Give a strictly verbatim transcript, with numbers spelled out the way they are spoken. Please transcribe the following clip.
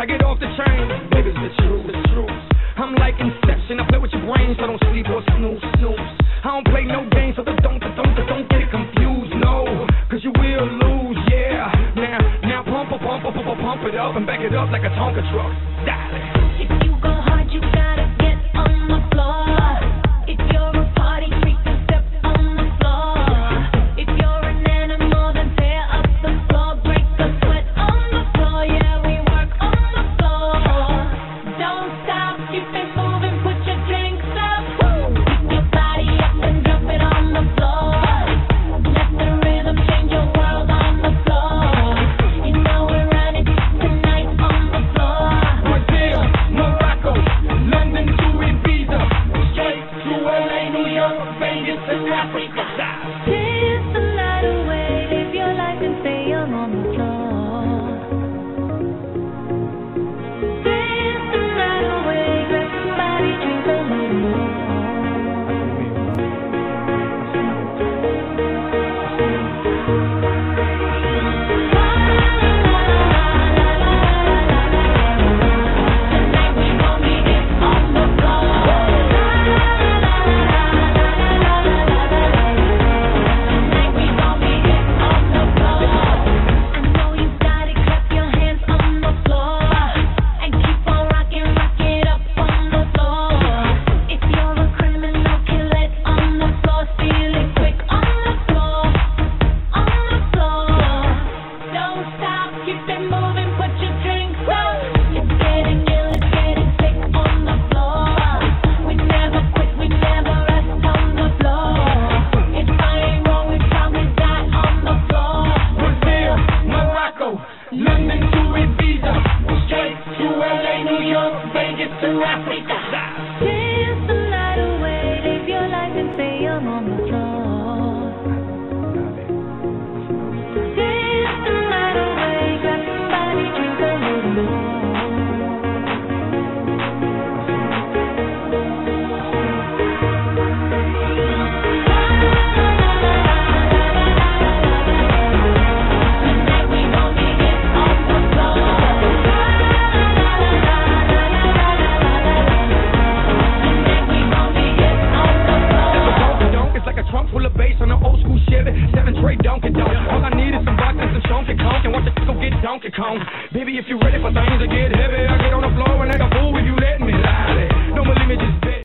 get off the train. Baby, it's the truth, the truth. I'm like Inception, I play with your brain, so don't sleep or snooze, snooze. I don't play no games, so don't, don't, don't, don't get it confused, no. Cause you will lose, yeah. Now, now pump, pump, pump, pump, pump it up and back it up like a Tonka truck. Darling. If you go hard, you gotta get on the floor. If you're a party freak, then step on the floor. If you're an animal, then tear up the floor. Break the sweat on the floor, yeah, we work on the floor. Don't stop, keep it moving, put your drinks up. Pick your body up and drop it on the floor. Let the rhythm change your world on the floor. You know we're running tonight on the floor. Brazil, Morocco, London to Ibiza, straight to L A, New York, Vegas and Africa. Dance the night away, live your life and stay young on the floor. Dance the night away, grab somebody, drink a little more. Tonight we gon' be it on the floor. Tonight we gon' be it on the floor. I know you got it, clap your hands on the floor and keep on rocking, rock it up on the floor. If you're a criminal, kill it on the floor, steal it quick on the floor, on the floor. Don't stop, keep it moving, put your drinks up. It's getting ill, it's getting sick on the floor. We never quit, we never rest on the floor. If I ain't wrong, we probably die on the floor. Brazil, Morocco, London to Ibiza, straight to L A, New York, Vegas to Africa. Dance the night away, live your life and stay young on the floor. Dance the night away, grab somebody, drink a little more. Tonight we gon' be it on the floor. Tonight we gon' be it on the floor. Donk, it's like a trunk full of bass on an old school Chevy, seven tray Donkey Donk. All I need is some vodka and some Chunky Conk, and watch it go get Donkey Kong. Baby, if you're ready for things to get heavy, I get on the floor and act a fool if you let me lie. No more limit, just